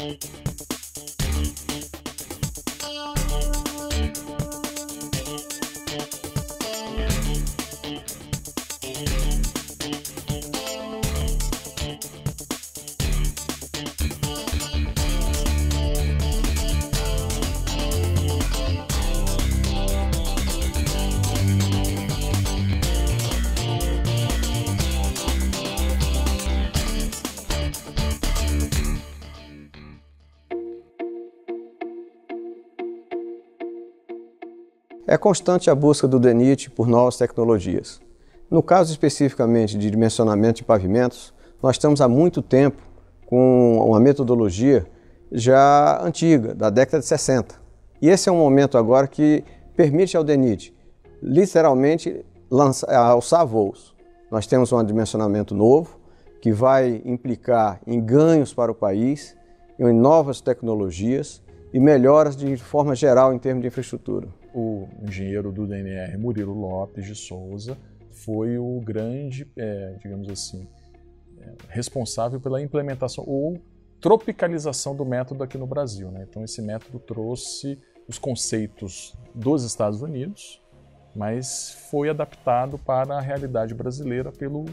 É constante a busca do DENIT por novas tecnologias. No caso especificamente de dimensionamento de pavimentos, nós estamos há muito tempo com uma metodologia já antiga, da década de 60. E esse é um momento agora que permite ao DENIT literalmente alçar voos. Nós temos um dimensionamento novo que vai implicar em ganhos para o país, em novas tecnologias e melhoras de forma geral em termos de infraestrutura. O engenheiro do DNR, Murilo Lopes de Souza, foi o grande, digamos assim, responsável pela implementação ou tropicalização do método aqui no Brasil, né? Então esse método trouxe os conceitos dos Estados Unidos, mas foi adaptado para a realidade brasileira pelo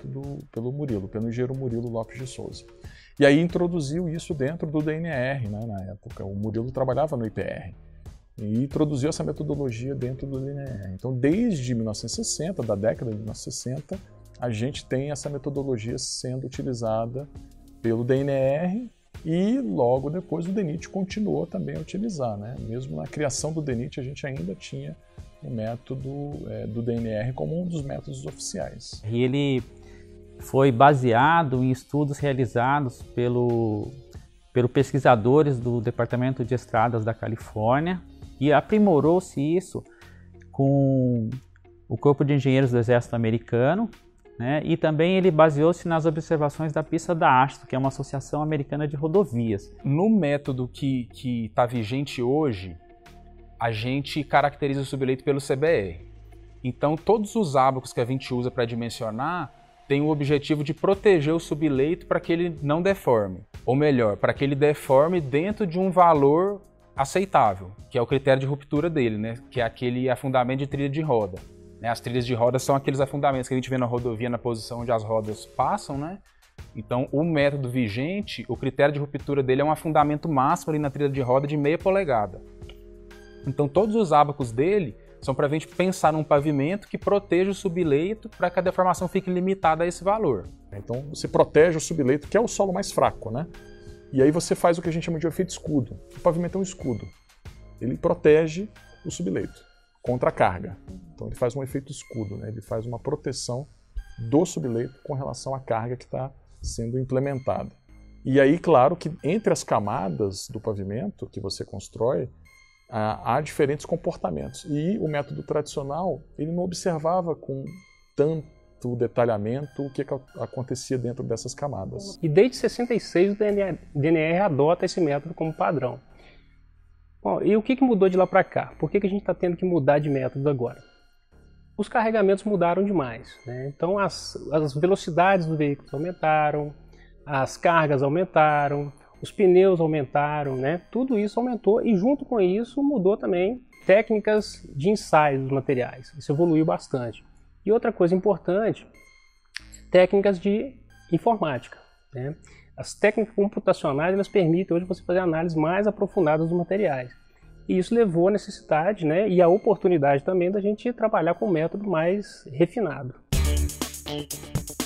engenheiro Murilo Lopes de Souza. E aí introduziu isso dentro do DNR, né, na época. O Murilo trabalhava no IPR e introduziu essa metodologia dentro do DNR. Então, desde 1960, da década de 1960, a gente tem essa metodologia sendo utilizada pelo DNR e logo depois o DENIT continuou também a utilizar, né? Mesmo na criação do DENIT, a gente ainda tinha o método do DNR como um dos métodos oficiais. E ele foi baseado em estudos realizados pelo pesquisadores do Departamento de Estradas da Califórnia e aprimorou-se isso com o Corpo de Engenheiros do Exército Americano, né? E também ele baseou-se nas observações da pista da AASHTO, que é uma associação americana de rodovias. No método que está vigente hoje, a gente caracteriza o subleito pelo CBR. Então, todos os ábacos que a gente usa para dimensionar têm o objetivo de proteger o subleito para que ele não deforme. Ou melhor, para que ele deforme dentro de um valor aceitável, que é o critério de ruptura dele, né? Que é aquele afundamento de trilha de roda. As trilhas de roda são aqueles afundamentos que a gente vê na rodovia, na posição onde as rodas passam, né? Então, o método vigente, o critério de ruptura dele é um afundamento máximo ali na trilha de roda de 0,5 polegada. Então, todos os ábacos dele são para a gente pensar num pavimento que proteja o subleito para que a deformação fique limitada a esse valor. Então, você protege o subleito, que é o solo mais fraco, né? E aí você faz o que a gente chama de efeito escudo. O pavimento é um escudo. Ele protege o subleito contra a carga. Então ele faz um efeito escudo, né? Ele faz uma proteção do subleito com relação à carga que está sendo implementada. E aí, claro, que entre as camadas do pavimento que você constrói, há diferentes comportamentos. E o método tradicional, ele não observava com tanto detalhamento o que acontecia dentro dessas camadas. E desde 66 o DNR adota esse método como padrão. Bom, e o que mudou de lá para cá? Por que a gente está tendo que mudar de método agora? Os carregamentos mudaram demais, né? Então as velocidades dos veículos aumentaram, as cargas aumentaram, os pneus aumentaram, né? Tudo isso aumentou e junto com isso mudou também técnicas de ensaio dos materiais. Isso evoluiu bastante. E outra coisa importante, técnicas de informática, né? As técnicas computacionais, elas permitem hoje você fazer análises mais aprofundadas dos materiais. E isso levou a necessidade, né, e a oportunidade também da gente trabalhar com um método mais refinado.